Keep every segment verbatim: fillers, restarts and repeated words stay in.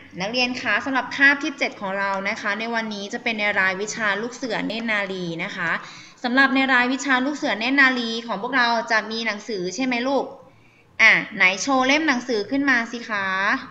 นักเรียนคะสำหรับคาบที่เจ็ดของเรานะคะในวันนี้จะเป็นในรายวิชาลูกเสือเนตรนารีนะคะสำหรับในรายวิชาลูกเสือเนตรนารีของพวกเราจะมีหนังสือใช่ไหมลูกอ่ะไหนโชว์เล่มหนังสือขึ้นมาสิคะ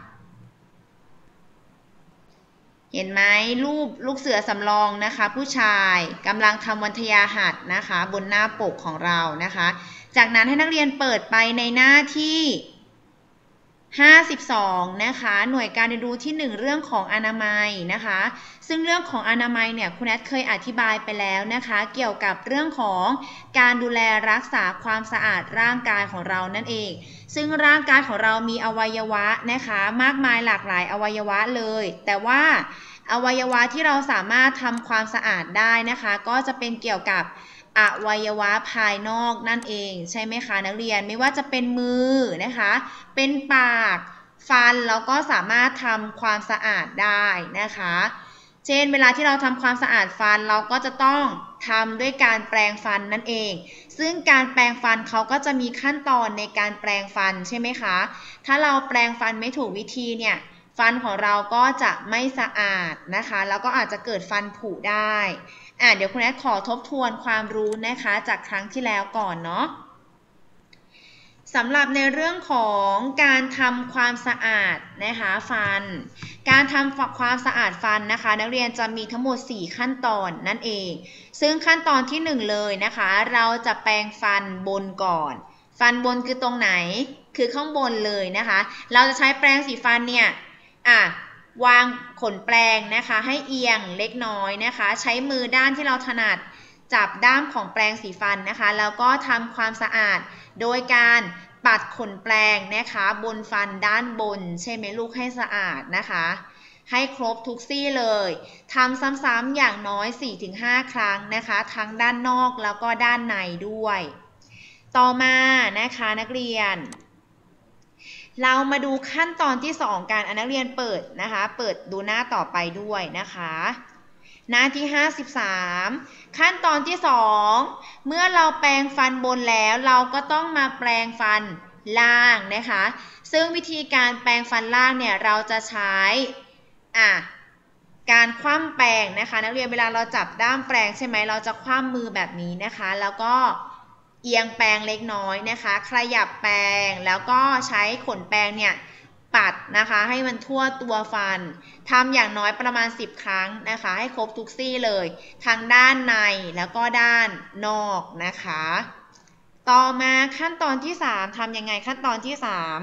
เห็นไหมรูปลูกเสือสำรองนะคะผู้ชายกำลังทำวันทยาหัสนะคะบนหน้าปกของเรานะคะจากนั้นให้นักเรียนเปิดไปในหน้าที่ห้าสิบสองนะคะหน่วยการเรียนรู้ที่หนึ่งเรื่องของอนามัยนะคะซึ่งเรื่องของอนามัยเนี่ยคุณแอดเคยอธิบายไปแล้วนะคะเกี่ยวกับเรื่องของการดูแลรักษาความสะอาดร่างกายของเรานั่นเองซึ่งร่างกายของเรามีอวัยวะนะคะมากมายหลากหลายอวัยวะเลยแต่ว่าอวัยวะที่เราสามารถทำความสะอาดได้นะคะก็จะเป็นเกี่ยวกับอวัยวะภายนอกนั่นเองใช่ไหมคะนักเรียนไม่ว่าจะเป็นมือนะคะเป็นปากฟันเราก็สามารถทำความสะอาดได้นะคะเช่นเวลาที่เราทำความสะอาดฟันเราก็จะต้องทำด้วยการแปรงฟันนั่นเองซึ่งการแปรงฟันเขาก็จะมีขั้นตอนในการแปรงฟันใช่ไหมคะถ้าเราแปรงฟันไม่ถูกวิธีเนี่ยฟันของเราก็จะไม่สะอาดนะคะแล้วก็อาจจะเกิดฟันผุได้อ่ะเดี๋ยวคุณแอดขอทบทวนความรู้นะคะจากครั้งที่แล้วก่อนเนาะสำหรับในเรื่องของการทำความสะอาดนะคะฟันการทำความสะอาดฟันนะคะนักเรียนจะมีทั้งหมดสี่ขั้นตอนนั่นเองซึ่งขั้นตอนที่หนึ่งเลยนะคะเราจะแปรงฟันบนก่อนฟันบนคือตรงไหนคือข้างบนเลยนะคะเราจะใช้แปรงสีฟันเนี่ยอ่ะวางขนแปรงนะคะให้เอียงเล็กน้อยนะคะใช้มือด้านที่เราถนัดจับด้ามของแปรงสีฟันนะคะแล้วก็ทำความสะอาดโดยการปัดขนแปรงนะคะบนฟันด้านบนใช่ไหมลูกให้สะอาดนะคะให้ครบทุกซี่เลยทำซ้ำๆอย่างน้อย สี่ถึงห้า ครั้งนะคะทั้งด้านนอกแล้วก็ด้านในด้วยต่อมานะคะนักเรียนเรามาดูขั้นตอนที่สองกันนักเรียนเปิดนะคะเปิดดูหน้าต่อไปด้วยนะคะหน้าที่ห้าสิบสามขั้นตอนที่สองเมื่อเราแปรงฟันบนแล้วเราก็ต้องมาแปรงฟันล่างนะคะซึ่งวิธีการแปรงฟันล่างเนี่ยเราจะใช้อ่ะการคว่ำแปรงนะคะนักเรียนเวลาเราจับด้ามแปรงใช่ไหมเราจะคว่ำมือแบบนี้นะคะแล้วก็เอียงแปรงเล็กน้อยนะคะขยับแปรงแล้วก็ใช้ขนแปรงเนี่ยปัดนะคะให้มันทั่วตัวฟันทำอย่างน้อยประมาณสิบครั้งนะคะให้ครบทุกซี่เลยทั้งด้านในแล้วก็ด้านนอกนะคะต่อมาขั้นตอนที่สามทำยังไงขั้นตอนที่สาม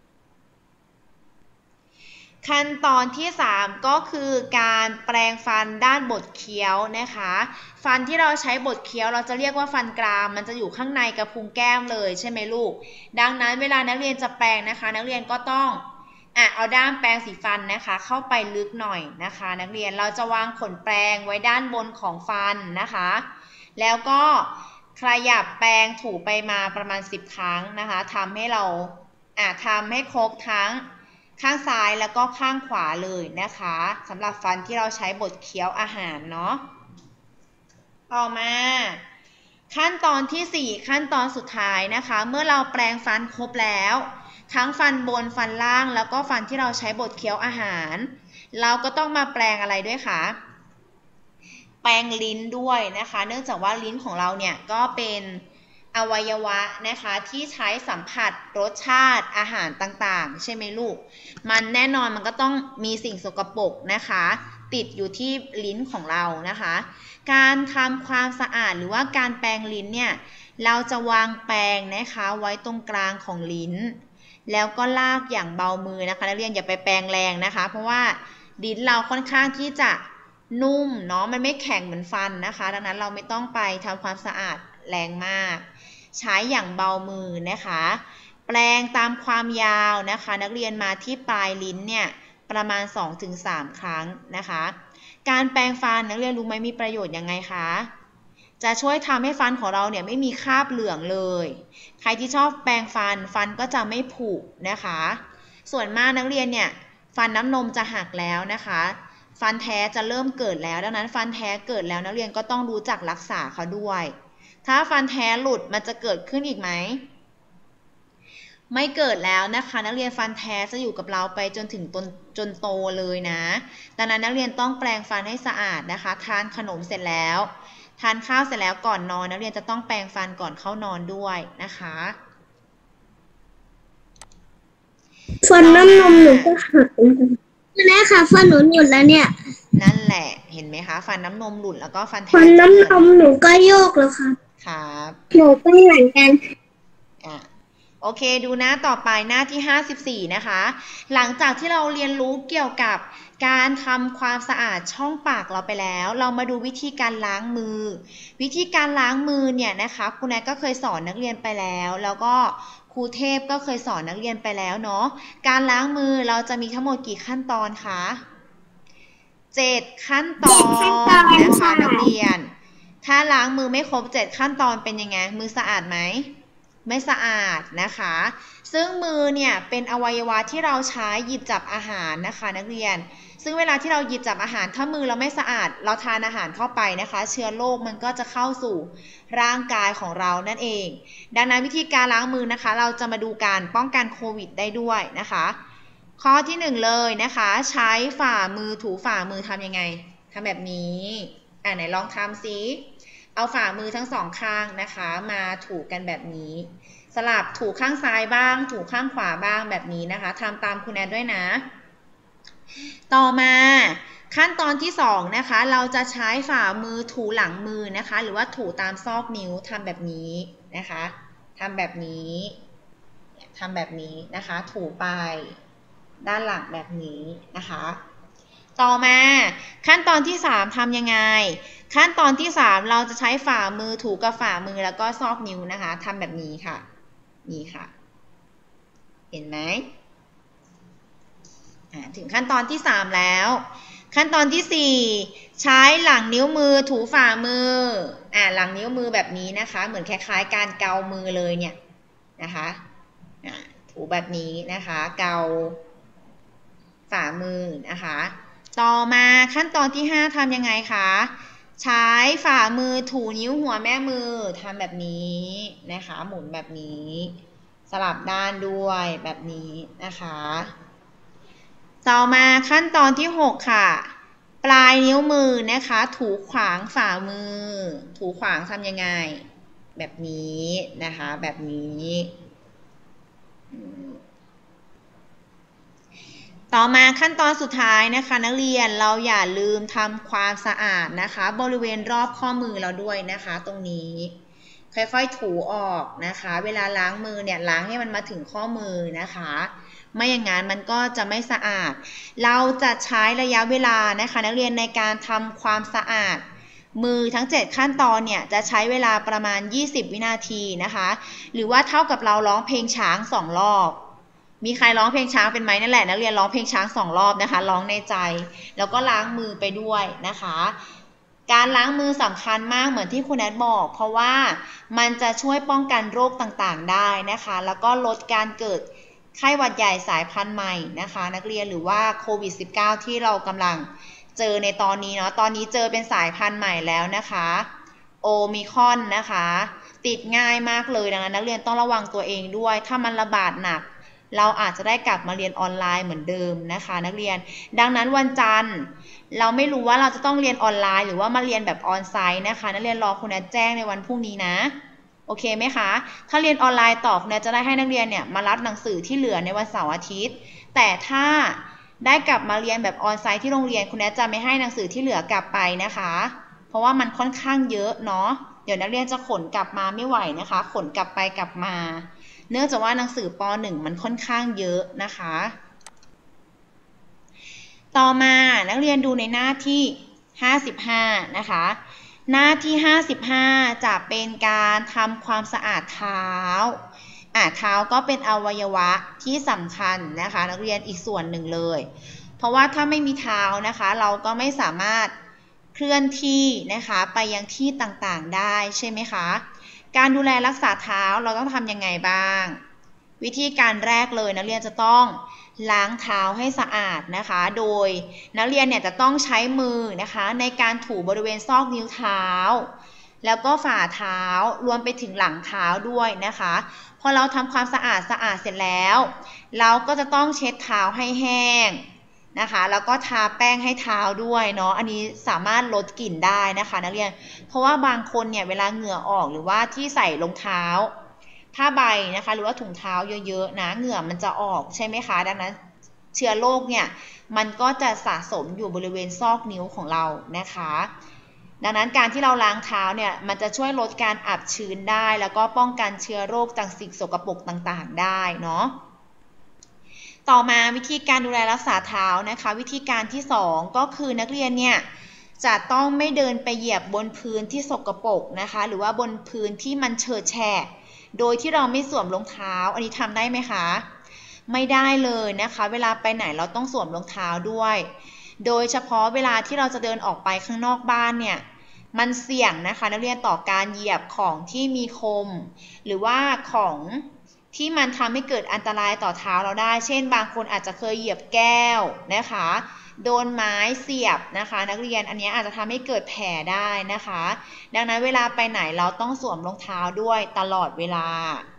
ขั้นตอนที่สามก็คือการแปรงฟันด้านบดเคี้ยวนะคะฟันที่เราใช้บดเคี้ยวเราจะเรียกว่าฟันกรามมันจะอยู่ข้างในกระพุ้งแก้มเลยใช่ไหมลูกดังนั้นเวลานักเรียนจะแปรงนะคะนักเรียนก็ต้องอ่ะเอาด้ามแปรงสีฟันนะคะเข้าไปลึกหน่อยนะคะนักเรียนเราจะวางขนแปรงไว้ด้านบนของฟันนะคะแล้วก็ขยับแปรงถูไปมาประมาณสิบครั้งนะคะทำให้เราอ่ะทำให้ครบทั้งข้างซ้ายแล้วก็ข้างขวาเลยนะคะสำหรับฟันที่เราใช้บดเคี้ยวอาหารเนาะต่อมาขั้นตอนที่สี่ขั้นตอนสุดท้ายนะคะเมื่อเราแปรงฟันครบแล้วทั้งฟันบนฟันล่างแล้วก็ฟันที่เราใช้บดเคี้ยวอาหารเราก็ต้องมาแปรงอะไรด้วยคะแปรงลิ้นด้วยนะคะเนื่องจากว่าลิ้นของเราเนี่ยก็เป็นอวัยวะนะคะที่ใช้สัมผัสรสชาติอาหารต่างๆใช่ไหมลูกมันแน่นอนมันก็ต้องมีสิ่งสกปรกนะคะติดอยู่ที่ลิ้นของเรานะคะการทำความสะอาดหรือว่าการแปรงลิ้นเนี่ยเราจะวางแปรงนะคะไว้ตรงกลางของลิ้นแล้วก็ลากอย่างเบามือนะคะนักเรียนอย่าไปแปรงแรงนะคะเพราะว่าลิ้นเราค่อนข้างที่จะนุ่มเนาะมันไม่แข็งเหมือนฟันนะคะดังนั้นเราไม่ต้องไปทำความสะอาดแรงมากใช้อย่างเบามือนะคะแปรงตามความยาวนะคะนักเรียนมาที่ปลายลิ้นเนี่ยประมาณ สองถึงสาม ครั้งนะคะการแปรงฟันนักเรียนรู้ไหมมีประโยชน์ยังไงคะจะช่วยทำให้ฟันของเราเนี่ยไม่มีคราบเหลืองเลยใครที่ชอบแปรงฟันฟันก็จะไม่ผุนะคะส่วนมากนักเรียนเนี่ยฟันน้ำนมจะหักแล้วนะคะฟันแท้จะเริ่มเกิดแล้วดังนั้นฟันแท้เกิดแล้วนักเรียนก็ต้องรู้จักรักษาเขาด้วยถ้าฟันแท้หลุดมันจะเกิดขึ้นอีกไหมไม่เกิดแล้วนะคะนักเรียนฟันแท้จะอยู่กับเราไปจนถึงจนจนโตเลยนะดังนั้นนักเรียนต้องแปรงฟันให้สะอาดนะคะทานขนมเสร็จแล้วทานข้าวเสร็จแล้วก่อนนอนนักเรียนจะต้องแปรงฟันก่อนเข้านอนด้วยนะคะฟันน้ำนมหนูก็หักแม่ค่ะฟันหนูหลุดแล้วเนี่ยนั่นแหละเห็นไหมคะฟันน้ำนมหลุดแล้วก็ฟันแท้ฟันน้ำนมหนูก็โยกแล้วครับครับหนูก็เหมือนกันอ่ะโอเคดูหน้าต่อไปหน้าที่ห้าสิบสี่นะคะหลังจากที่เราเรียนรู้เกี่ยวกับการทำความสะอาดช่องปากเราไปแล้วเรามาดูวิธีการล้างมือวิธีการล้างมือเนี่ยนะคะครูแนทก็เคยสอนนักเรียนไปแล้วแล้วก็ครูเทพก็เคยสอนนักเรียนไปแล้วเนาะการล้างมือเราจะมีทั้งหมดกี่ขั้นตอนคะเจ็ดขั้นตอนนะคะนักเรียนถ้าล้างมือไม่ครบเจ็ดขั้นตอนเป็นยังไงมือสะอาดไหมไม่สะอาดนะคะซึ่งมือเนี่ยเป็นอวัยวะที่เราใช้หยิบจับอาหารนะคะนักเรียนซึ่งเวลาที่เราหยิบจับอาหารถ้ามือเราไม่สะอาดเราทานอาหารเข้าไปนะคะเชื้อโรคมันก็จะเข้าสู่ร่างกายของเรานั่นเองดังนั้นวิธีการล้างมือนะคะเราจะมาดูการป้องกันโควิดได้ด้วยนะคะข้อที่หนึ่งเลยนะคะใช้ฝ่ามือถูฝ่ามือทำยังไงทำแบบนี้อ่าไหนลองทำซิเอาฝ่ามือทั้งสองข้างนะคะมาถูกันแบบนี้สลับถูข้างซ้ายบ้างถูข้างขวาบ้างแบบนี้นะคะทำตามคุณแอนด้วยนะต่อมาขั้นตอนที่สองนะคะเราจะใช้ฝ่ามือถูหลังมือนะคะหรือว่าถูตามซอกนิ้วทำแบบนี้นะคะทำแบบนี้ทำแบบนี้นะคะถูไปด้านหลังแบบนี้นะคะต่อมาขั้นตอนที่สามทำยังไงขั้นตอนที่สามเราจะใช้ฝ่ามือถูกับฝ่ามือแล้วก็ซอกนิ้วนะคะทำแบบนี้ค่ะนี่ค่ะเห็นไหมถึงขั้นตอนที่สามแล้วขั้นตอนที่สี่ใช้หลังนิ้วมือถูฝ่ามืออ่าหลังนิ้วมือแบบนี้นะคะเหมือนคล้ายๆการเกามือเลยเนี่ยนะคะถูแบบนี้นะคะเกาฝ่ามือนะคะต่อมาขั้นตอนที่ห้าทำยังไงคะใช้ฝ่ามือถูนิ้วหัวแม่มือทำแบบนี้นะคะหมุนแบบนี้สลับด้านด้วยแบบนี้นะคะต่อมาขั้นตอนที่หกค่ะปลายนิ้วมือนะคะถูขวางฝ่ามือถูขวางทำยังไงแบบนี้นะคะแบบนี้ต่อมาขั้นตอนสุดท้ายนะคะนักเรียนเราอย่าลืมทำความสะอาดนะคะบริเวณรอบข้อมือเราด้วยนะคะตรงนี้ค่อยๆถูออกนะคะเวลาล้างมือเนี่ยล้างให้มันมาถึงข้อมือนะคะไม่อย่างนั้นมันก็จะไม่สะอาดเราจะใช้ระยะเวลานะคะนักเรียนในการทำความสะอาดมือทั้งเจ็ดขั้นตอนเนี่ยจะใช้เวลาประมาณยี่สิบวินาทีนะคะหรือว่าเท่ากับเราร้องเพลงช้างสองรอบมีใครร้องเพลงช้างเป็นไหมนั่นแหละนักเรียนร้องเพลงช้างสองรอบนะคะร้องในใจแล้วก็ล้างมือไปด้วยนะคะการล้างมือสำคัญมากเหมือนที่คุณแอดบอกเพราะว่ามันจะช่วยป้องกันโรคต่างๆได้นะคะแล้วก็ลดการเกิดไข้หวัดใหญ่สายพันธุ์ใหม่นะคะนักเรียนหรือว่าโควิด สิบเก้า ที่เรากำลังเจอในตอนนี้เนาะตอนนี้เจอเป็นสายพันธุ์ใหม่แล้วนะคะโอมิครอนนะคะติดง่ายมากเลยดังนั้นนักเรียนต้องระวังตัวเองด้วยถ้ามันระบาดหนักเราอาจจะได้กลับมาเรียนออนไลน์เหมือนเดิมนะคะนักเรียนดังนั้นวันจันทร์เราไม่รู้ว่าเราจะต้องเรียนออนไลน์หรือว่ามาเรียนแบบออนไซต์นะคะนักเรียนรอคุณแอดแจ้งในวันพรุ่งนี้นะโอเคไหมคะถ้าเรียนออนไลน์ต่อคุณแอดจะได้ให้นักเรียนเนี่ยมารับหนังสือที่เหลือในวันเสาร์อาทิตย์แต่ถ้าได้กลับมาเรียนแบบออนไซต์ที่โรงเรียนคุณแอดจะไม่ให้หนังสือที่เหลือกลับไปนะคะเพราะว่ามันค่อนข้างเยอะเนาะเดี๋ยวนักเรียนจะขนกลับมาไม่ไหวนะคะขนกลับไปกลับมาเนื่องจากว่าหนังสือป หนึ่ง มันค่อนข้างเยอะนะคะต่อมานักเรียนดูในหน้าที่ห้าสิบห้านะคะหน้าที่ห้าสิบห้าจะเป็นการทำความสะอาดเท้าอ่าเท้าก็เป็นอวัยวะที่สำคัญนะคะนักเรียนอีกส่วนหนึ่งเลยเพราะว่าถ้าไม่มีเท้านะคะเราก็ไม่สามารถเคลื่อนที่นะคะไปยังที่ต่างๆได้ใช่ไหมคะการดูแลรักษาเท้าเราต้องทำยังไงบ้างวิธีการแรกเลยนักเรียนจะต้องล้างเท้าให้สะอาดนะคะโดยนักเรียนเนี่ยจะต้องใช้มือนะคะในการถูบริเวณซอกนิ้วเท้าแล้วก็ฝ่าเท้ารวมไปถึงหลังเท้าด้วยนะคะพอเราทำความสะอาดสะอาดเสร็จแล้วเราก็จะต้องเช็ดเท้าให้แห้งนะคะแล้วก็ทาแป้งให้เท้าด้วยเนาะอันนี้สามารถลดกลิ่นได้นะคะนักเรียนเพราะว่าบางคนเนี่ยเวลาเหงื่อออกหรือว่าที่ใส่รองเท้าผ้าใบนะคะหรือว่าถุงเท้าเยอะๆนะเหงื่อมันจะออกใช่ไหมคะดังนั้นเชื้อโรคเนี่ยมันก็จะสะสมอยู่บริเวณซอกนิ้วของเรานะคะดังนั้นการที่เราล้างเท้าเนี่ยมันจะช่วยลดการอับชื้นได้แล้วก็ป้องกันเชื้อโรคจากสิ่งสกปรกต่างๆได้เนาะต่อมาวิธีการดูแลรักษาเท้านะคะวิธีการที่สองก็คือนักเรียนเนี่ยจะต้องไม่เดินไปเหยียบบนพื้นที่สกปรกนะคะหรือว่าบนพื้นที่มันเฉอะแฉะโดยที่เราไม่สวมรองเท้าอันนี้ทำได้ไหมคะไม่ได้เลยนะคะเวลาไปไหนเราต้องสวมรองเท้าด้วยโดยเฉพาะเวลาที่เราจะเดินออกไปข้างนอกบ้านเนี่ยมันเสี่ยงนะคะนักเรียนต่อการเหยียบของที่มีคมหรือว่าของที่มันทำให้เกิดอันตรายต่อเท้าเราได้เช่นบางคนอาจจะเคยเหยียบแก้วนะคะโดนไม้เสียบนะคะนักเรียนอันนี้อาจจะทำให้เกิดแผลได้นะคะดังนั้นเวลาไปไหนเราต้องสวมรองเท้าด้วยตลอดเวลา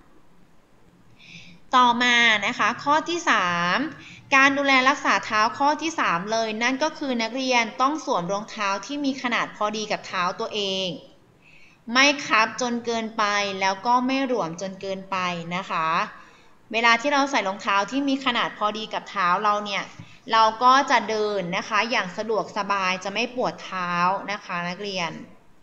ต่อมานะคะข้อที่สามการดูแลรักษาเท้าข้อที่สามเลยนั่นก็คือนักเรียนต้องสวมรองเท้าที่มีขนาดพอดีกับเท้าตัวเองไม่คับจนเกินไปแล้วก็ไม่หลวมจนเกินไปนะคะเวลาที่เราใส่รองเท้าที่มีขนาดพอดีกับเท้าเราเนี่ยเราก็จะเดินนะคะอย่างสะดวกสบายจะไม่ปวดเท้านะคะนักเรียน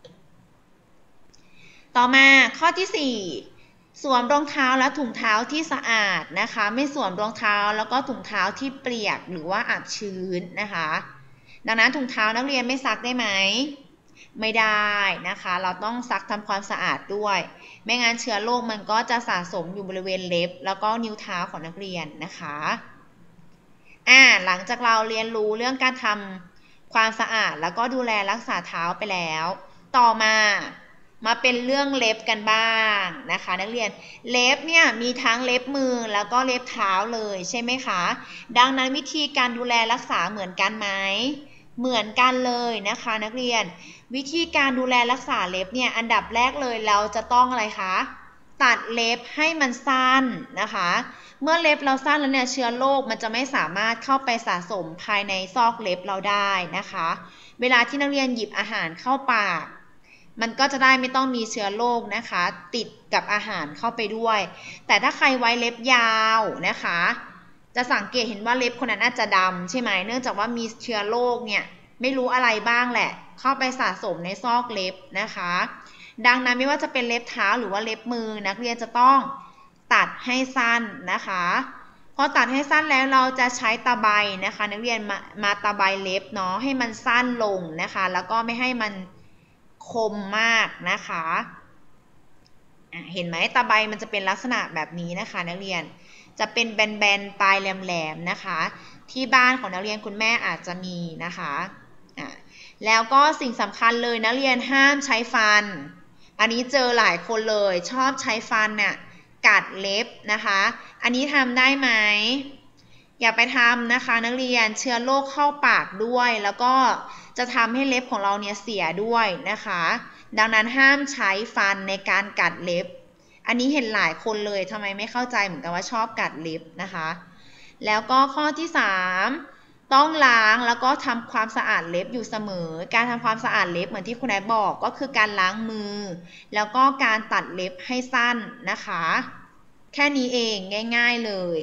ต่อมาข้อที่สี่สวมรองเท้าและถุงเท้าที่สะอาดนะคะไม่สวมรองเท้าแล้วก็ถุงเท้าที่เปียกหรือว่าอับชื้นนะคะดังนั้นถุงเท้านักเรียนไม่ซักได้ไหมไม่ได้นะคะเราต้องซักทำความสะอาดด้วยไม่งั้นเชื้อโรคมันก็จะสะสมอยู่บริเวณเล็บแล้วก็นิ้วเท้าของนักเรียนนะคะอ่าหลังจากเราเรียนรู้เรื่องการทำความสะอาดแล้วก็ดูแลรักษาเท้าไปแล้วต่อมามาเป็นเรื่องเล็บกันบ้างนะคะนักเรียนเล็บเนี่ยมีทั้งเล็บมือแล้วก็เล็บเท้าเลยใช่ไหมคะดังนั้นวิธีการดูแลรักษาเหมือนกันไหมเหมือนกันเลยนะคะนักเรียนวิธีการดูแลรักษาเล็บเนี่ยอันดับแรกเลยเราจะต้องอะไรคะตัดเล็บให้มันสั้นนะคะเมื่อเล็บเราสั้นแล้วเนี่ยเชื้อโรคมันจะไม่สามารถเข้าไปสะสมภายในซอกเล็บเราได้นะคะเวลาที่นักเรียนหยิบอาหารเข้าปากมันก็จะได้ไม่ต้องมีเชื้อโรคนะคะติดกับอาหารเข้าไปด้วยแต่ถ้าใครไว้เล็บยาวนะคะจะสังเกตเห็นว่าเล็บคนนั้นอาจจะดำใช่ไหมเนื่องจากว่ามีเชื้อโรคเนี่ยไม่รู้อะไรบ้างแหละเข้าไปสะสมในซอกเล็บนะคะดังนั้นไม่ว่าจะเป็นเล็บเท้าหรือว่าเล็บมือนักเรียนจะต้องตัดให้สั้นนะคะพอตัดให้สั้นแล้วเราจะใช้ตะไบนะคะนักเรียนมามาตะไบเล็บเนาะให้มันสั้นลงนะคะแล้วก็ไม่ให้มันคมมากนะคะเห็นไหมตะไบมันจะเป็นลักษณะแบบนี้นะคะนักเรียนจะเป็นแบนๆปลายแหลมๆนะคะที่บ้านของนักเรียนคุณแม่อาจจะมีนะคะอ่ะแล้วก็สิ่งสำคัญเลยนักเรียนห้ามใช้ฟันอันนี้เจอหลายคนเลยชอบใช้ฟันเนี่ยกัดเล็บนะคะอันนี้ทำได้ไหมอย่าไปทำนะคะนักเรียนเชื้อโรคเข้าปากด้วยแล้วก็จะทำให้เล็บของเราเนี่ยเสียด้วยนะคะดังนั้นห้ามใช้ฟันในการกัดเล็บอันนี้เห็นหลายคนเลยทำไมไม่เข้าใจเหมือนกันว่าชอบกัดเล็บนะคะแล้วก็ข้อที่สามต้องล้างแล้วก็ทำความสะอาดเล็บอยู่เสมอการทำความสะอาดเล็บเหมือนที่คุณนายบอกก็คือการล้างมือแล้วก็การตัดเล็บให้สั้นนะคะแค่นี้เองง่ายๆเลย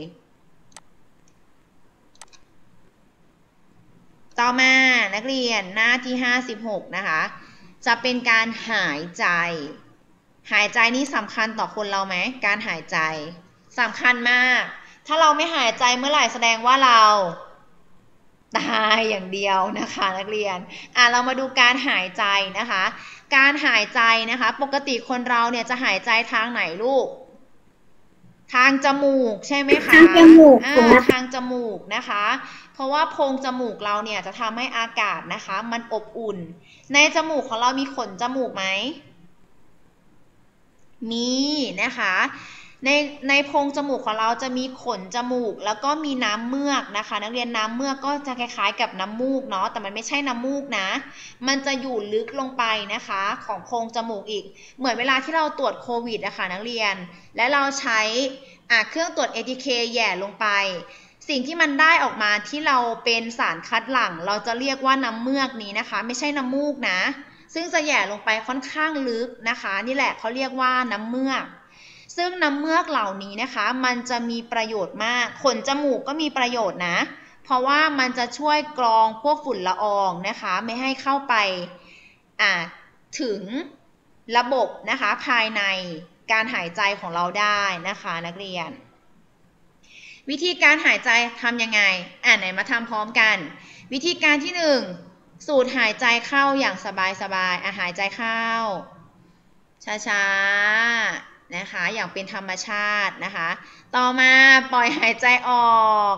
ต่อมานักเรียนหน้าที่ห้าสิบหกนะคะจะเป็นการหายใจหายใจนี่สำคัญต่อคนเราไหมการหายใจสำคัญมากถ้าเราไม่หายใจเมื่อไหร่แสดงว่าเราตายอย่างเดียวนะคะนักเรียนอ่ะเรามาดูการหายใจนะคะการหายใจนะคะปกติคนเราเนี่ยจะหายใจทางไหนลูกทางจมูกใช่ไหมคะทางจมูกทางจมูกนะคะเพราะว่าโพรงจมูกเราเนี่ยจะทำให้อากาศนะคะมันอบอุ่นในจมูกของเรามีขนจมูกไหมมีนะคะในในโพรงจมูกของเราจะมีขนจมูกแล้วก็มีน้ำเมือกนะคะนักเรียนน้ำเมือกก็จะคล้ายๆกับน้ำมูกเนาะแต่มันไม่ใช่น้ำมูกนะมันจะอยู่ลึกลงไปนะคะของโพรงจมูกอีกเหมือนเวลาที่เราตรวจโควิดนะคะนักเรียนและเราใช้เครื่องตรวจ เอ ที เค แย่ลงไปสิ่งที่มันได้ออกมาที่เราเป็นสารคัดหลั่งเราจะเรียกว่าน้ำเมือกนี้นะคะไม่ใช่น้ำมูกนะซึ่งจะแย่ลงไปค่อนข้างลึกนะคะนี่แหละเขาเรียกว่าน้ำเมือกซึ่งน้ำเมือกเหล่านี้นะคะมันจะมีประโยชน์มากขนจมูกก็มีประโยชน์นะเพราะว่ามันจะช่วยกรองพวกฝุ่นละอองนะคะไม่ให้เข้าไปถึงระบบนะคะภายในการหายใจของเราได้นะคะนักเรียนวิธีการหายใจทำยังไงอ่าไหนมาทำพร้อมกันวิธีการที่หนึ่งสูดหายใจเข้าอย่างสบายๆอ่ะหายใจเข้าช้าๆนะคะอย่างเป็นธรรมชาตินะคะต่อมาปล่อยหายใจออก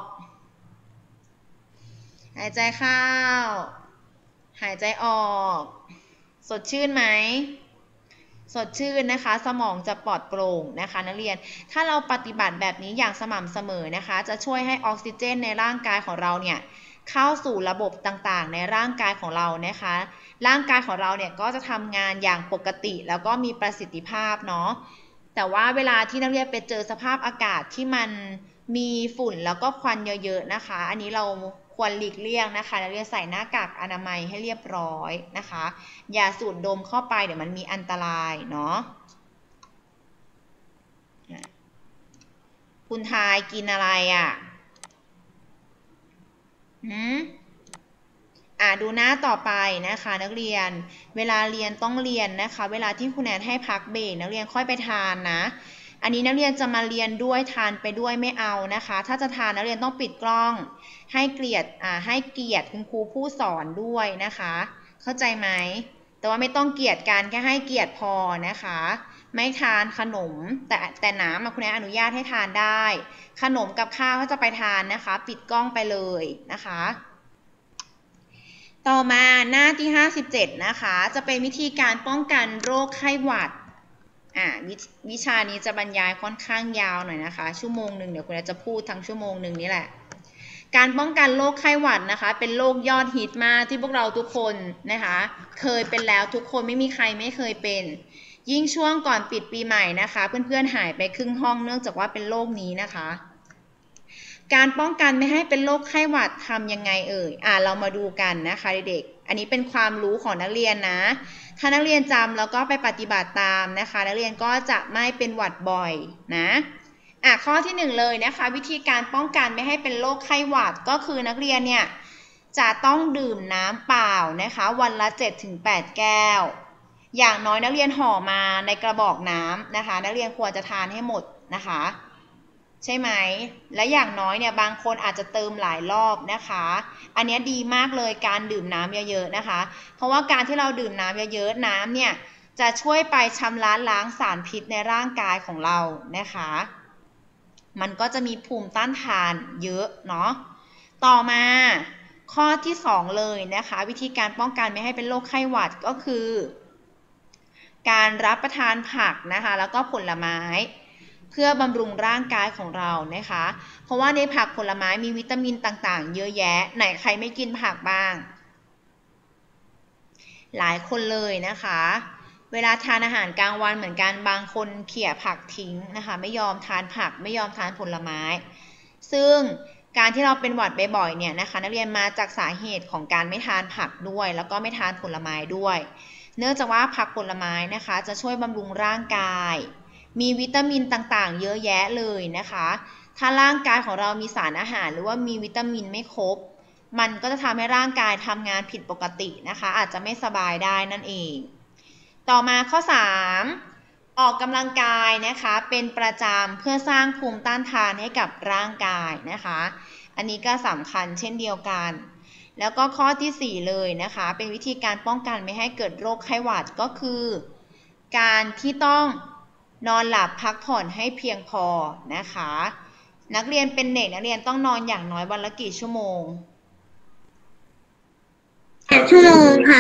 หายใจเข้าหายใจออกสดชื่นไหมสดชื่นนะคะสมองจะปลอดโปร่งนะคะนักเรียนถ้าเราปฏิบัติแบบนี้อย่างสม่ำเสมอนะคะจะช่วยให้ออกซิเจนในร่างกายของเราเนี่ยเข้าสู่ระบบต่างๆในร่างกายของเรานะคะร่างกายของเราเนี่ยก็จะทำงานอย่างปกติแล้วก็มีประสิทธิภาพเนาะแต่ว่าเวลาที่นักเรียนไปเจอสภาพอากาศที่มันมีฝุ่นแล้วก็ควันเยอะๆนะคะอันนี้เราควรหลีกเลี่ยงนะคะนักเรียนใส่หน้ากากอนามัยให้เรียบร้อยนะคะอย่าสูดดมเข้าไปเดี๋ยวมันมีอันตรายเนาะคุณทายกินอะไรอ่ะหืมอ่าดูหน้าต่อไปนะคะนักเรียนเวลาเรียนต้องเรียนนะคะเวลาที่คุณแนนให้พักเบรกนักเรียนค่อยไปทานนะอันนี้นักเรียนจะมาเรียนด้วยทานไปด้วยไม่เอานะคะถ้าจะทานนักเรียนต้องปิดกล้องให้เกียรติอ่าให้เกียรติคุณครูผู้สอนด้วยนะคะเข้าใจไหมแต่ว่าไม่ต้องเกลียดกันแค่ให้เกียรติพอนะคะไม่ทานขนมแต่แต่น้ำคุณแนนอนุญาตให้ทานได้ขนมกับข้าวก็จะไปทานนะคะปิดกล้องไปเลยนะคะต่อมาหน้าที่ห้าสิบเจ็ดนะคะจะเป็นวิธีการป้องกันโรคไข้หวัดอ่าววิชานี้จะบรรยายค่อนข้างยาวหน่อยนะคะชั่วโมงหนึ่งเดี๋ยวคุณจะพูดทั้งชั่วโมงหนึ่งนี่แหละการป้องกันโรคไข้หวัดนะคะเป็นโรคยอดฮิตมากที่พวกเราทุกคนนะคะเคยเป็นแล้วทุกคนไม่มีใครไม่เคยเป็นยิ่งช่วงก่อนปิดปีใหม่นะคะเพื่อนๆหายไปครึ่งห้องเนื่องจากว่าเป็นโรคนี้นะคะการป้องกันไม่ให้เป็นโรคไข้หวัดทำยังไงเอ่ยอ่าเรามาดูกันนะคะเด็กๆอันนี้เป็นความรู้ของนักเรียนนะถ้านักเรียนจำแล้วก็ไปปฏิบัติตามนะคะนักเรียนก็จะไม่เป็นหวัดบ่อยนะอ่ะข้อที่หนึ่งเลยนะคะวิธีการป้องกันไม่ให้เป็นโรคไข้หวัดก็คือนักเรียนเนี่ยจะต้องดื่มน้ำเปล่านะคะวันละ เจ็ดถึงแปด แก้วอย่างน้อยนักเรียนห่อมาในกระบอกน้ำนะคะนักเรียนควรจะทานให้หมดนะคะใช่ไหมและอย่างน้อยเนี่ยบางคนอาจจะเติมหลายรอบนะคะอันนี้ดีมากเลยการดื่มน้ำเยอะๆนะคะเพราะว่าการที่เราดื่มน้ำเยอะๆน้ำเนี่ยจะช่วยไปชำระล้างสารพิษในร่างกายของเรานะคะมันก็จะมีภูมิต้านทานเยอะเนาะต่อมาข้อที่สองเลยนะคะวิธีการป้องกันไม่ให้เป็นโรคไข้หวัดก็คือการรับประทานผักนะคะแล้วก็ผลไม้เพื่อบำรุงร่างกายของเรานะคะเพราะว่าในผักผลไม้มีวิตามินต่างๆเยอะแยะไหนใครไม่กินผักบ้างหลายคนเลยนะคะเวลาทานอาหารกลางวันเหมือนกันบางคนเขี่ยผักทิ้งนะคะไม่ยอมทานผักไม่ยอมทานผลไม้ซึ่งการที่เราเป็นหวัดบ่อยๆเนี่ยนะคะนักเรียนมาจากสาเหตุของการไม่ทานผักด้วยแล้วก็ไม่ทานผลไม้ด้วยเนื่องจากว่าผักผลไม้นะคะจะช่วยบำรุงร่างกายมีวิตามินต่างๆเยอะแยะเลยนะคะถ้าร่างกายของเรามีสารอาหารหรือว่ามีวิตามินไม่ครบมันก็จะทำให้ร่างกายทำงานผิดปกตินะคะอาจจะไม่สบายได้นั่นเองต่อมาข้อสามออกกำลังกายนะคะเป็นประจำเพื่อสร้างภูมิต้านทานให้กับร่างกายนะคะอันนี้ก็สำคัญเช่นเดียวกันแล้วก็ข้อที่สี่เลยนะคะเป็นวิธีการป้องกันไม่ให้เกิดโรคไข้หวัดก็คือการที่ต้องนอนหลับพักผ่อนให้เพียงพอนะคะนักเรียนเป็นเด็กนักเรียนต้องนอนอย่างน้อยวันละกี่ชั่วโมงแปดชั่วโมงค่ะอ่าแป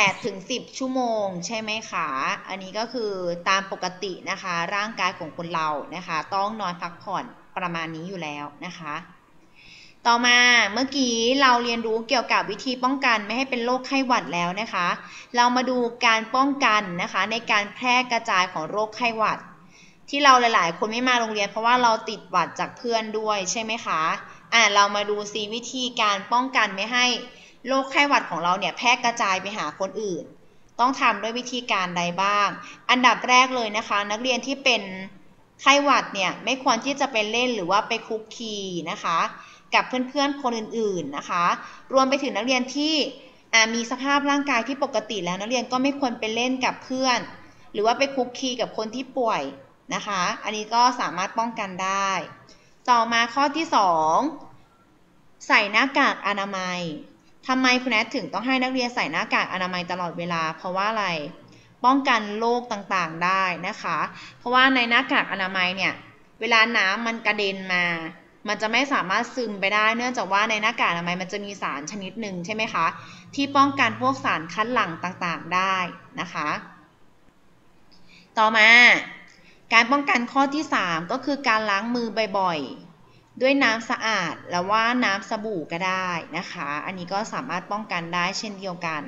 ดถึงสิบชั่วโมงใช่ไหมคะอันนี้ก็คือตามปกตินะคะร่างกายของคนเรานะคะต้องนอนพักผ่อนประมาณนี้อยู่แล้วนะคะต่อมาเมื่อกี้เราเรียนรู้เกี่ยวกับวิธีป้องกันไม่ให้เป็นโรคไข้หวัดแล้วนะคะเรามาดูการป้องกันนะคะในการแพร่กระจายของโรคไข้หวัดที่เราหลายๆคนไม่มาโรงเรียนเพราะว่าเราติดหวัดจากเพื่อนด้วยใช่ไหมคะอ่ะเรามาดูซิวิธีการป้องกันไม่ให้โรคไข้หวัดของเราเนี่ยแพร่กระจายไปหาคนอื่นต้องทำด้วยวิธีการใดบ้างอันดับแรกเลยนะคะนักเรียนที่เป็นไข้หวัดเนี่ยไม่ควรที่จะไปเล่นหรือว่าไปคุกคีนะคะกับเพื่อนๆคนอื่นๆนะคะรวมไปถึงนักเรียนที่มีสภาพร่างกายที่ปกติแล้วนักเรียนก็ไม่ควรไปเล่นกับเพื่อนหรือว่าไปคุกคีกับคนที่ป่วยนะคะอันนี้ก็สามารถป้องกันได้ต่อมาข้อที่สองใส่หน้ากากอนามัยทำไมคุณแอดถึงต้องให้นักเรียนใส่หน้ากากอนามัยตลอดเวลาเพราะว่าอะไรป้องกันโรคต่างๆได้นะคะเพราะว่าในหน้ากากอนามัยเนี่ยเวลาน้ำมันกระเด็นมามันจะไม่สามารถซึมไปได้เนื่องจากว่าในหน้ากากอนามัยมันจะมีสารชนิดหนึ่งใช่ไหมคะที่ป้องกันพวกสารคัดหลั่งต่างๆได้นะคะต่อมาการป้องกันข้อที่สามก็คือการล้างมือบ่อยๆด้วยน้ำสะอาดหรือว่าน้ำสบู่ก็ได้นะคะอันนี้ก็สามารถป้องกันได้เช่นเดียวกัน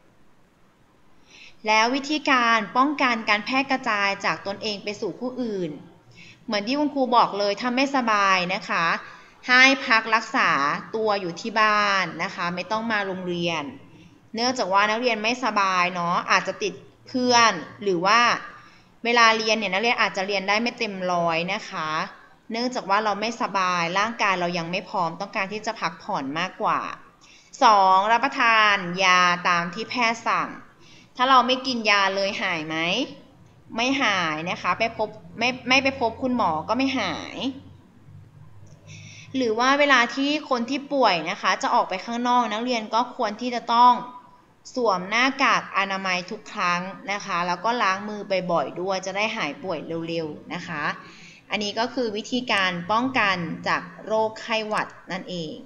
แล้ววิธีการป้องกันการแพร่กระจายจากตนเองไปสู่ผู้อื่นเหมือนที่คุณครูบอกเลยถ้าไม่สบายนะคะให้พักรักษาตัวอยู่ที่บ้านนะคะไม่ต้องมาโรงเรียนเนื่องจากว่านักเรียนไม่สบายเนาะอาจจะติดเพื่อนหรือว่าเวลาเรียนเนี่ยนักเรียนอาจจะเรียนได้ไม่เต็มร้อยนะคะเนื่องจากว่าเราไม่สบายร่างกายเรายังไม่พร้อมต้องการที่จะพักผ่อนมากกว่าสองรับประทานยาตามที่แพทย์สั่งถ้าเราไม่กินยาเลยหายไหมไม่หายนะคะไปพบไม่ไม่ไปพบคุณหมอก็ไม่หายหรือว่าเวลาที่คนที่ป่วยนะคะจะออกไปข้างนอกนักเรียนก็ควรที่จะต้องสวมหน้ากากอนามัยทุกครั้งนะคะแล้วก็ล้างมือบ่อยๆด้วยจะได้หายป่วยเร็วๆนะคะอันนี้ก็คือวิธีการป้องกันจากโรคไข้หวัดนั่นเอง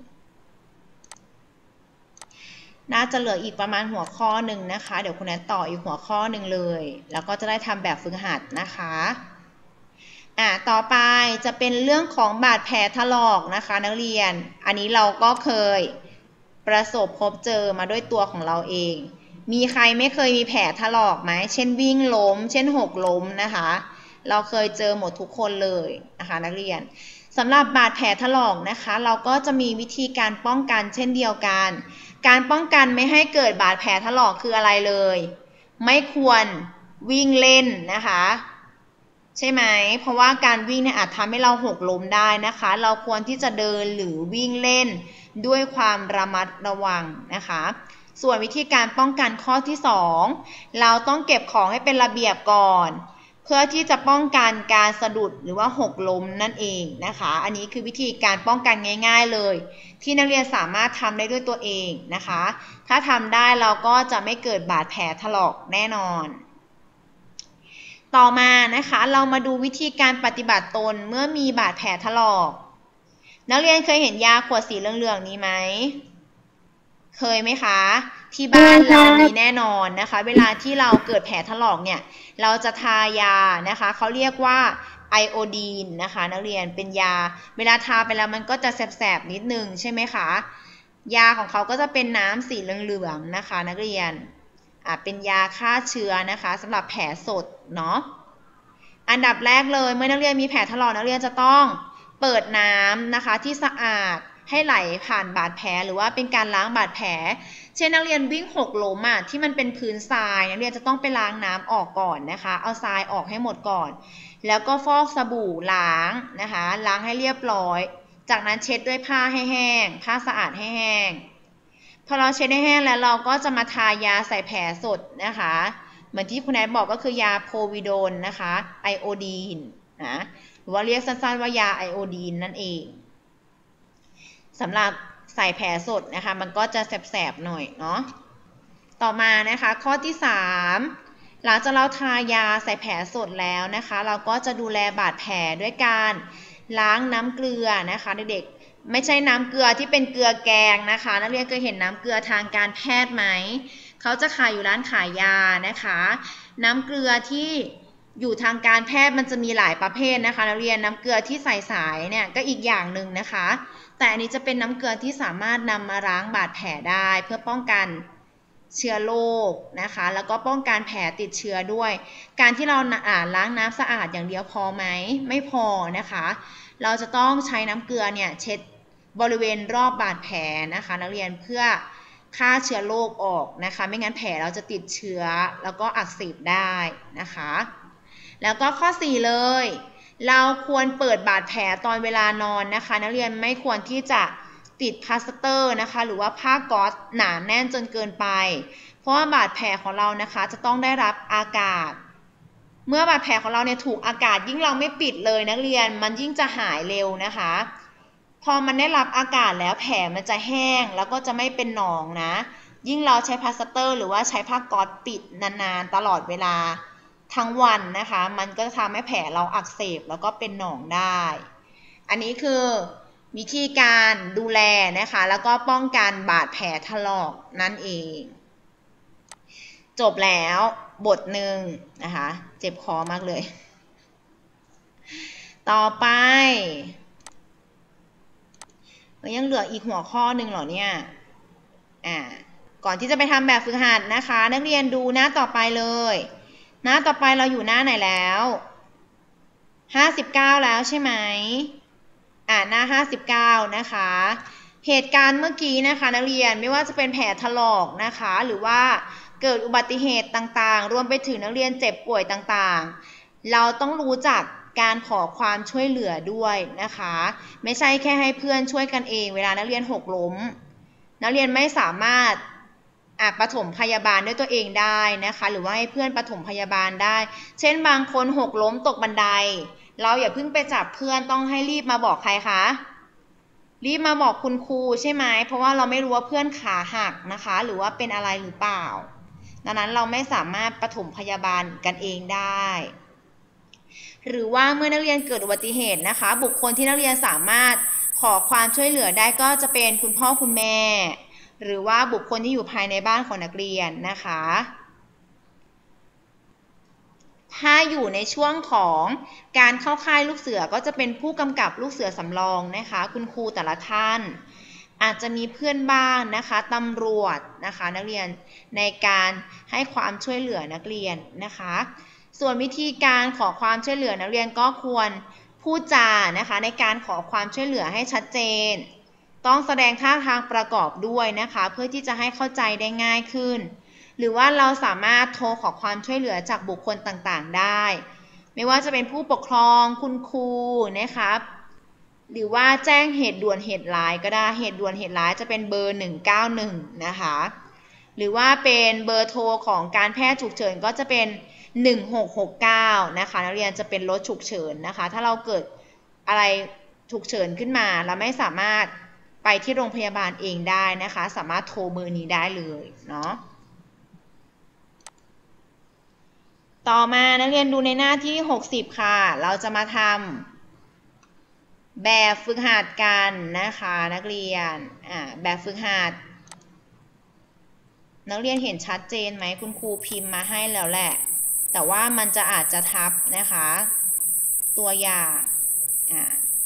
น่าจะเหลืออีกประมาณหัวข้อหนึ่งนะคะเดี๋ยวคุณแอนต่ออีกหัวข้อหนึ่งเลยแล้วก็จะได้ทำแบบฝึกหัดนะคะอ่าต่อไปจะเป็นเรื่องของบาดแผลถลอกนะคะนักเรียนอันนี้เราก็เคยประสบพบเจอมาด้วยตัวของเราเองมีใครไม่เคยมีแผลถลอกไหมเช่นวิ่งล้มเช่นหกล้มนะคะเราเคยเจอหมดทุกคนเลยนะคะนักเรียนสำหรับบาดแผลถลอกนะคะเราก็จะมีวิธีการป้องกันเช่นเดียวกันการป้องกันไม่ให้เกิดบาดแผลถลอกคืออะไรเลยไม่ควรวิ่งเล่นนะคะใช่ไหมเพราะว่าการวิ่งเนี่ยอาจทำให้เราหกล้มได้นะคะเราควรที่จะเดินหรือวิ่งเล่นด้วยความระมัดระวังนะคะส่วนวิธีการป้องกันข้อที่สองเราต้องเก็บของให้เป็นระเบียบก่อนเพื่อที่จะป้องกันการสะดุดหรือว่าหกล้มนั่นเองนะคะอันนี้คือวิธีการป้องกันง่ายๆเลยที่นักเรียนสามารถทำได้ด้วยตัวเองนะคะถ้าทำได้เราก็จะไม่เกิดบาดแผลถลอกแน่นอนต่อมานะคะเรามาดูวิธีการปฏิบัติตนเมื่อมีบาดแผลถลอกนักเรียนเคยเห็นยาขวดสีเหลืองๆนี้ไหมเคยไหมคะที่บ้านเรามีแน่นอนนะคะเวลาที่เราเกิดแผลถลอกเนี่ยเราจะทายานะคะเขาเรียกว่าไอโอดีนนะคะนักเรียนเป็นยาเวลาทาไปแล้วมันก็จะแสบๆนิดนึงใช่ไหมคะยาของเขาก็จะเป็นน้ำสีเหลืองๆนะคะนักเรียนอ่ะเป็นยาฆ่าเชื้อนะคะสำหรับแผลสดเนาะอันดับแรกเลยเมื่อนักเรียนมีแผลถลอกนักเรียนจะต้องเปิดน้ำนะคะที่สะอาดให้ไหลผ่านบาดแผลหรือว่าเป็นการล้างบาดแผลเช่นนักเรียนวิ่งหกล้มอ่ะที่มันเป็นพื้นทรายนักเรียนจะต้องไปล้างน้ำออกก่อนนะคะเอาทรายออกให้หมดก่อนแล้วก็ฟอกสบู่ล้างนะคะล้างให้เรียบร้อยจากนั้นเช็ดด้วยผ้าให้แห้งผ้าสะอาดให้แห้งพอเราเช็ดให้แห้งแล้วเราก็จะมาทายาใส่แผลสดนะคะเหมือนที่คุณแอดบอกก็คือยาโพวิโดนนะคะไอโอดีนนะหรือว่าเรียกสั้นๆว่ายาไอโอดีนนั่นเองสำหรับใส่แผลสดนะคะมันก็จะแสบๆหน่อยเนาะต่อมานะคะข้อที่สามหลังจากเราทายาใส่แผลสดแล้วนะคะเราก็จะดูแลบาดแผลด้วยการล้างน้ำเกลือนะคะเด็กๆไม่ใช่น้ำเกลือที่เป็นเกลือแกงนะคะนักเรียนเคยเห็นน้ำเกลือทางการแพทย์ไหมเขาจะขายอยู่ร้านขายยานะคะน้ำเกลือที่อยู่ทางการแพทย์มันจะมีหลายประเภทนะคะนักเรียนน้ำเกลือที่ใส่สายเนี่ยก็อีกอย่างหนึ่งนะคะแต่อันนี้จะเป็นน้ำเกลือที่สามารถนำมาล้างบาดแผลได้เพื่อป้องกันเชื้อโรคนะคะแล้วก็ป้องกันแผลติดเชื้อด้วยการที่เราล้างน้ำสะอาดอย่างเดียวพอไหมไม่พอนะคะเราจะต้องใช้น้ำเกลือเนี่ยเช็ดบริเวณรอบบาดแผลนะคะนักเรียนเพื่อฆ่าเชื้อโรคออกนะคะไม่งั้นแผลเราจะติดเชื้อแล้วก็อักเสบได้นะคะแล้วก็ข้อสี่เลยเราควรเปิดบาดแผลตอนเวลานอนนะคะนักเรียนไม่ควรที่จะติดพลาสเตอร์นะคะหรือว่าผ้าก๊อซหนาแน่นจนเกินไปเพราะว่าบาดแผลของเรานะคะจะต้องได้รับอากาศเมื่อบาดแผลของเราเนี่ยถูกอากาศยิ่งเราไม่ปิดเลยนักเรียนมันยิ่งจะหายเร็วนะคะพอมันได้รับอากาศแล้วแผลมันจะแห้งแล้วก็จะไม่เป็นหนองนะยิ่งเราใช้พลาสเตอร์หรือว่าใช้ผ้าก๊อซปิดนานๆตลอดเวลาทั้งวันนะคะมันก็จะทำให้แผลเราอักเสบแล้วก็เป็นหนองได้อันนี้คือวิธีการดูแลนะคะแล้วก็ป้องกันบาดแผลถลอกนั่นเองจบแล้วบทหนึ่งนะคะเจ็บคอมากเลยต่อไปยังเหลืออีกหัวข้อหนึ่งเหรอเนี่ยอ่าก่อนที่จะไปทำแบบฝึกหัดนะคะนักเรียนดูหน้าต่อไปเลยหน้าต่อไปเราอยู่หน้าไหนแล้วห้าสิบเก้าแล้วใช่ไหมอ่าหน้าห้าสิบเก้านะคะเหตุการณ์เมื่อกี้นะคะนักเรียนไม่ว่าจะเป็นแผลถลอกนะคะหรือว่าเกิดอุบัติเหตุต่างๆรวมไปถึงนักเรียนเจ็บป่วยต่างๆเราต้องรู้จักการขอความช่วยเหลือด้วยนะคะไม่ใช่แค่ให้เพื่อนช่วยกันเองเวลานักเรียนหกล้มนักเรียนไม่สามารถอาจปฐมพยาบาลด้วยตัวเองได้นะคะหรือว่าให้เพื่อนปฐมพยาบาลได้เช่นบางคนหกล้มตกบันไดเราอย่าเพิ่งไปจับเพื่อนต้องให้รีบมาบอกใครคะรีบมาบอกคุณครูใช่ไหมเพราะว่าเราไม่รู้ว่าเพื่อนขาหักนะคะหรือว่าเป็นอะไรหรือเปล่าดังนั้นเราไม่สามารถปฐมพยาบาลกันเองได้หรือว่าเมื่อนักเรียนเกิดอุบัติเหตุนะคะบุคคลที่นักเรียนสามารถขอความช่วยเหลือได้ก็จะเป็นคุณพ่อคุณแม่หรือว่าบุคคลที่อยู่ภายในบ้านของนักเรียนนะคะถ้าอยู่ในช่วงของการเข้าค่ายลูกเสือก็จะเป็นผู้กำกับลูกเสือสำรองนะคะคุณครูแต่ละท่านอาจจะมีเพื่อนบ้านนะคะตำรวจนะคะนักเรียนในการให้ความช่วยเหลือนักเรียนนะคะส่วนวิธีการขอความช่วยเหลือนักเรียนก็ควรพูดจานะคะในการขอความช่วยเหลือให้ชัดเจนต้องแสดงท่าทางประกอบด้วยนะคะเพื่อที่จะให้เข้าใจได้ง่ายขึ้นหรือว่าเราสามารถโทรขอความช่วยเหลือจากบุคคลต่างๆได้ไม่ว่าจะเป็นผู้ปกครองคุณครูนะครับหรือว่าแจ้งเหตุด่วนเหตุร้ายก็ได้เหตุด่วนเหตุร้ายจะเป็นเบอร์หนึ่งเก้าหนึ่งนะคะหรือว่าเป็นเบอร์โทรของการแพทย์ฉุกเฉินก็จะเป็นหนึ่งหกหกเก้านะคะนักเรียนจะเป็นรถฉุกเฉินนะคะถ้าเราเกิดอะไรฉุกเฉินขึ้นมาเราไม่สามารถไปที่โรงพยาบาลเองได้นะคะสามารถโทรเบอร์นี้ได้เลยเนาะต่อมานักเรียนดูในหน้าที่หกสิบค่ะเราจะมาทำแบบฝึกหัดกันนะคะนักเรียนอ่าแบบฝึกหัดนักเรียนเห็นชัดเจนไหมคุณครูพิมพ์มาให้แล้วแหละแต่ว่ามันจะอาจจะทับนะคะตัวอย่างอ่า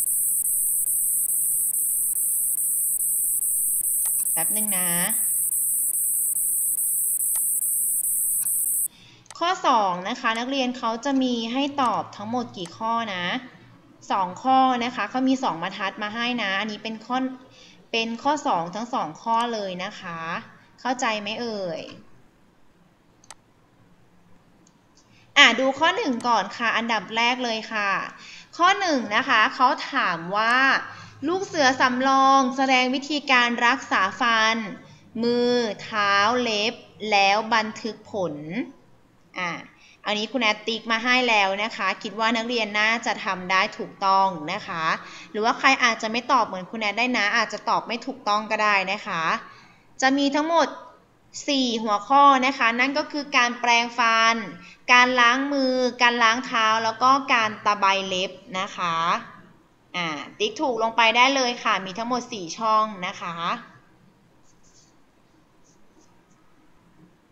แป๊บนึงนะข้อสองนะคะนักเรียนเขาจะมีให้ตอบทั้งหมดกี่ข้อนะสองข้อนะคะเขามีสองบรรทัดมาให้นะอันนี้เป็นข้อเป็นข้อสองทั้งสองข้อเลยนะคะเข้าใจไหมเอ่ยอ่ะดูข้อหนึ่งก่อนค่ะอันดับแรกเลยค่ะข้อหนึ่งนะคะเขาถามว่าลูกเสือสำรองแสดงวิธีการรักษาฟันมือเท้าเล็บแล้วบันทึกผลอ่ะอันนี้คุณแอตติ๊กมาให้แล้วนะคะคิดว่านักเรียนน่าจะทำได้ถูกต้องนะคะหรือว่าใครอาจจะไม่ตอบเหมือนคุณแอตได้นะอาจจะตอบไม่ถูกต้องก็ได้นะคะจะมีทั้งหมดสี่หัวข้อนะคะนั่นก็คือการแปรงฟันการล้างมือการล้างเท้าแล้วก็การตะไบเล็บนะคะอ่าติ๊กถูกลงไปได้เลยค่ะมีทั้งหมดสี่ช่องนะคะ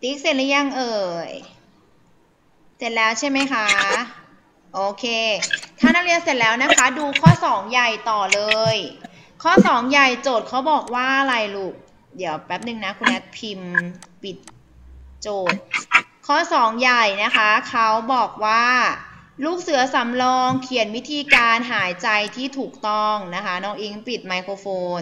ติ๊กเสร็จหรือยังเอ่ยเสร็จแล้วใช่ไหมคะโอเคถ้านักเรียนเสร็จแล้วนะคะดูข้อสองใหญ่ต่อเลยข้อสองใหญ่โจทย์เขาบอกว่าอะไรลูกเดี๋ยวแป๊บนึงนะคุณแอดพิมพ์ปิดโจทย์ข้อสองใหญ่นะคะเขาบอกว่าลูกเสือสำรองเขียนวิธีการหายใจที่ถูกต้องนะคะน้องอิงปิดไมโครโฟน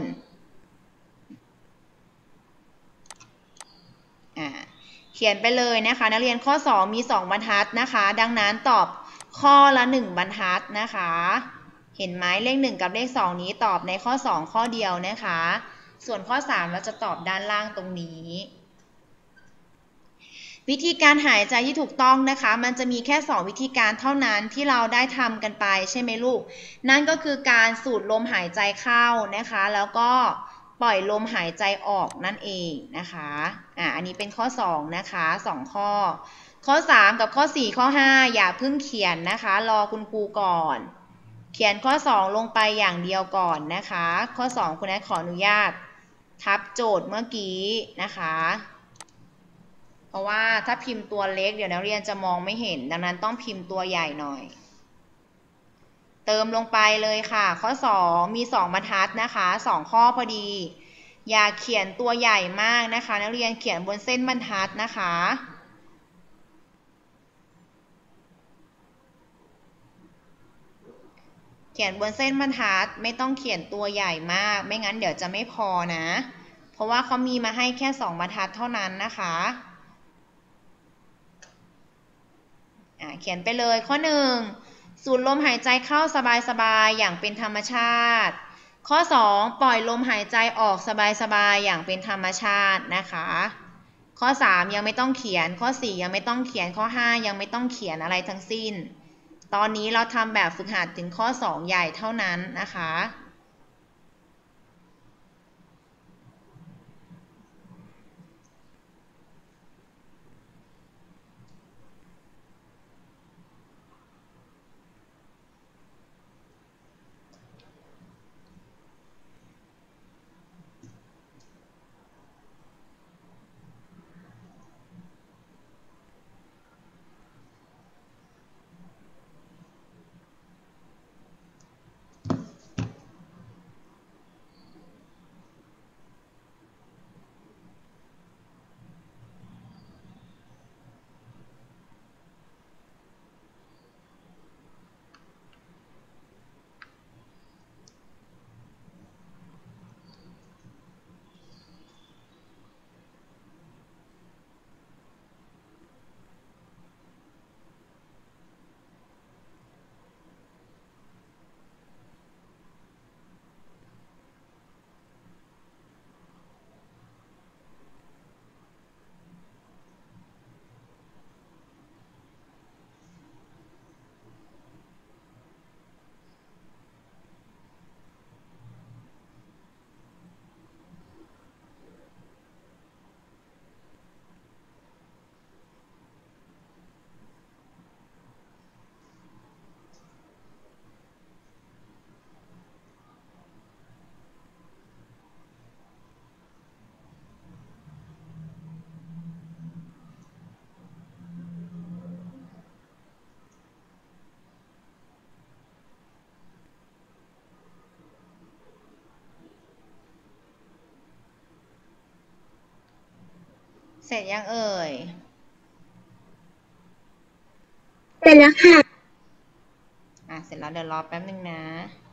อ่าเขียนไปเลยนะคะนักเรียนข้อสองมีสองบรรทัดนะคะดังนั้นตอบข้อละหนึ่งบรรทัดนะคะเห็นไหมเลขหนึ่งกับเลขสองนี้ตอบในข้อสองข้อเดียวนะคะส่วนข้อสามเราจะตอบด้านล่างตรงนี้วิธีการหายใจที่ถูกต้องนะคะมันจะมีแค่สองวิธีการเท่านั้นที่เราได้ทำกันไปใช่ไหมลูกนั่นก็คือการสูดลมหายใจเข้านะคะแล้วก็ปล่อยลมหายใจออกนั่นเองนะคะอ่าอันนี้เป็นข้อสองนะคะสองข้อข้อสามกับข้อสี่ข้อห้าอย่าเพิ่งเขียนนะคะรอคุณครูก่อนเขียนข้อสองลงไปอย่างเดียวก่อนนะคะข้อสองคุณแอดขออนุญาตทับโจทย์เมื่อกี้นะคะเพราะว่าถ้าพิมพ์ตัวเล็กเดี๋ยวนักเรียนจะมองไม่เห็นดังนั้นต้องพิมพ์ตัวใหญ่หน่อยเติมลงไปเลยค่ะข้อสองมีสองบรรทัดนะคะสองข้อพอดีอย่าเขียนตัวใหญ่มากนะคะนักเรียนเขียนบนเส้นบรรทัดนะคะเขียนบนเส้นบรรทัดไม่ต้องเขียนตัวใหญ่มากไม่งั้นเดี๋ยวจะไม่พอนะเพราะว่าเขามีมาให้แค่สองบรรทัดเท่านั้นนะคะเขียนไปเลยข้อหนึ่งสูดลมหายใจเข้าสบายๆอย่างเป็นธรรมชาติข้อสองปล่อยลมหายใจออกสบายๆอย่างเป็นธรรมชาตินะคะข้อสามยังไม่ต้องเขียนข้อสี่ยังไม่ต้องเขียนข้อห้ายังไม่ต้องเขียนอะไรทั้งสิ้นตอนนี้เราทำแบบฝึกหัดถึงข้อสองใหญ่เท่านั้นนะคะเสร็จยังเอ่ยเสร็จแล้วค่ะอ่ะเสร็จแล้วเดี๋ยวรอแป๊บนึงนะ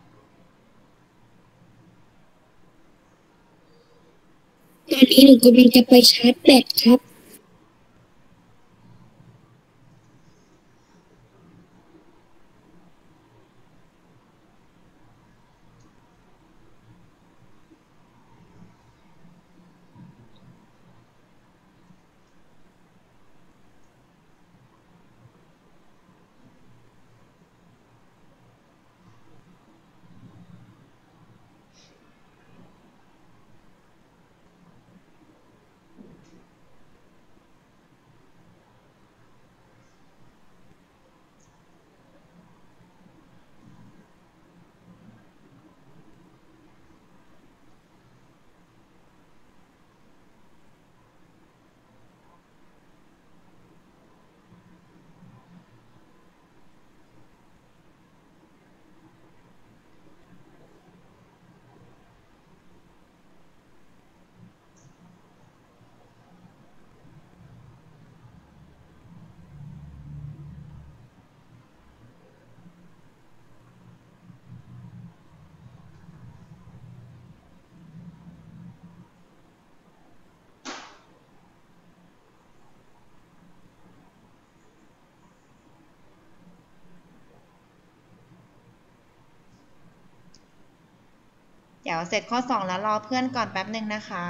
ตอนนี้หนูกำลังจะไปชาร์จแบตครับเดี๋ยวเสร็จข้อสองแล้วรอเพื่อนก่อนแป๊บหนึ่งนะคะ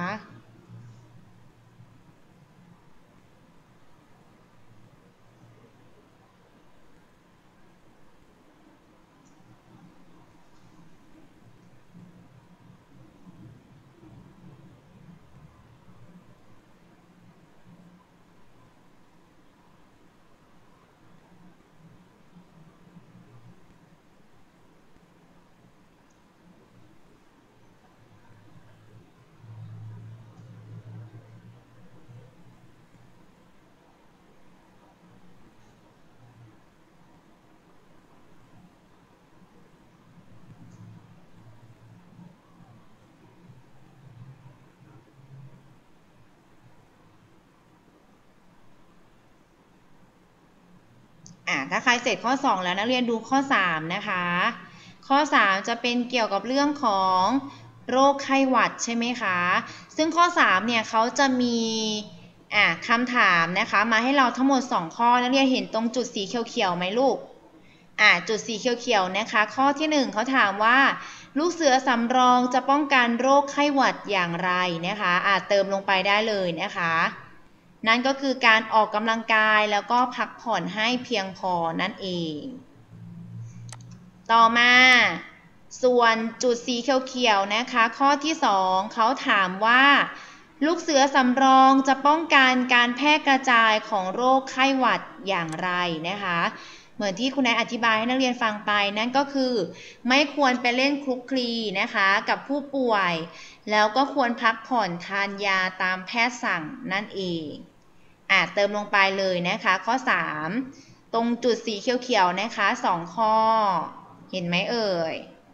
อ่ะถ้าใครเสร็จข้อสองแล้วนักเรียนดูข้อสามนะคะข้อสามจะเป็นเกี่ยวกับเรื่องของโรคไข้หวัดใช่ไหมคะซึ่งข้อสามเนี่ยเขาจะมีอ่ะคำถามนะคะมาให้เราทั้งหมดสองข้อนักเรียนเห็นตรงจุดสีเขียวๆไหมลูกอ่ะจุดสีเขียวๆนะคะข้อที่หนึ่งเขาถามว่าลูกเสือสำรองจะป้องกันโรคไข้หวัดอย่างไรนะคะอ่ะเติมลงไปได้เลยนะคะนั่นก็คือการออกกำลังกายแล้วก็พักผ่อนให้เพียงพอนั่นเองต่อมาส่วนจุดสีเขียวๆนะคะข้อที่สองเขาถามว่าลูกเสือสำรองจะป้องกันการแพร่กระจายของโรคไข้หวัดอย่างไรนะคะเหมือนที่คุณนายอธิบายให้นักเรียนฟังไปนั่นก็คือไม่ควรไปเล่นคลุกคลีนะคะกับผู้ป่วยแล้วก็ควรพักผ่อนทานยาตามแพทย์สั่งนั่นเองอ่ะเติมลงไปเลยนะคะข้อสามตรงจุดสีเขียวๆนะคะสองข้อเห็นไหมเอ่ย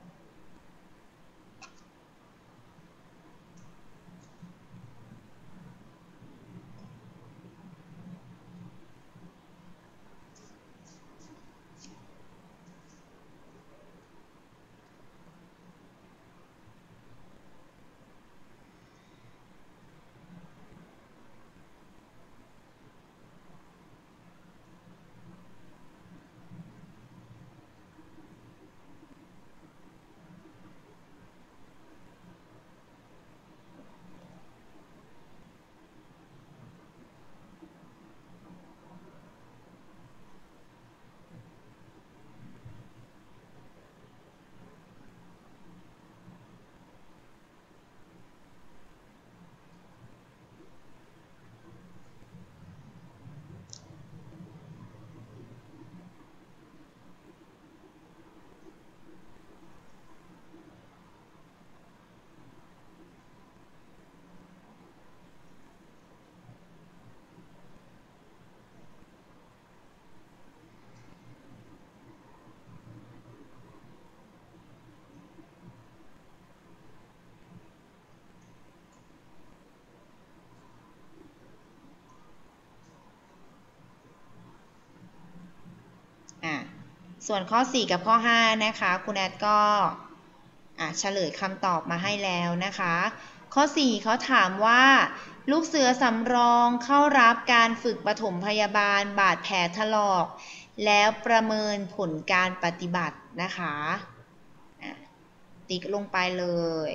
ส่วนข้อสี่กับข้อห้านะคะคุณแอดก็อ่ะเฉลยคำตอบมาให้แล้วนะคะข้อสี่เขาถามว่าลูกเสือสำรองเข้ารับการฝึกปฐมพยาบาลบาดแผลถลอกแล้วประเมินผลการปฏิบัตินะคะติ๊กลงไปเลย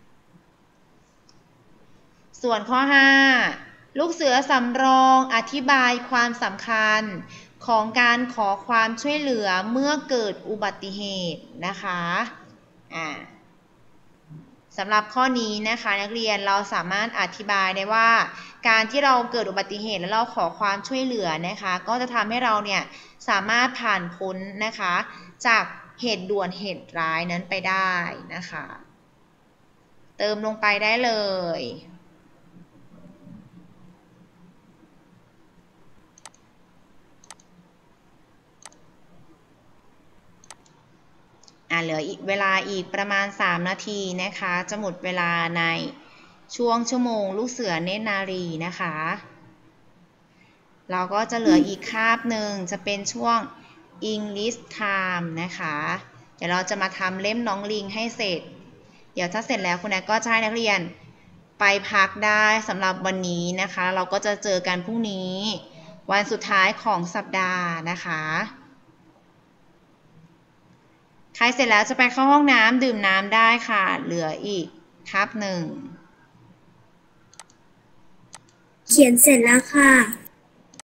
ส่วนข้อห้าลูกเสือสำรองอธิบายความสำคัญของการขอความช่วยเหลือเมื่อเกิดอุบัติเหตุนะคะอ่าสำหรับข้อนี้นะคะนักเรียนเราสามารถอธิบายได้ว่าการที่เราเกิดอุบัติเหตุแล้วเราขอความช่วยเหลือนะคะก็จะทำให้เราเนี่ยสามารถผ่านพ้นนะคะจากเหตุด่วนเหตุร้ายนั้นไปได้นะคะเติมลงไปได้เลยอ่าเหลืออีกเวลาอีกประมาณสามนาทีนะคะจะหมดเวลาในช่วงชั่วโมงลูกเสือเนตรนารีนะคะเราก็จะเหลืออีกคาบหนึ่งจะเป็นช่วง English Time นะคะเดี๋ยวเราจะมาทำเล่มน้องลิงให้เสร็จเดี๋ยวถ้าเสร็จแล้วคุณแม่ก็จะให้นักเรียนไปพักได้สำหรับวันนี้นะคะเราก็จะเจอกันพรุ่งนี้วันสุดท้ายของสัปดาห์นะคะใครเสร็จแล้วจะไปเข้าห้องน้ำดื่มน้ำได้ค่ะเหลืออีกคาบหนึ่งเขียนเสร็จแล้วค่ะ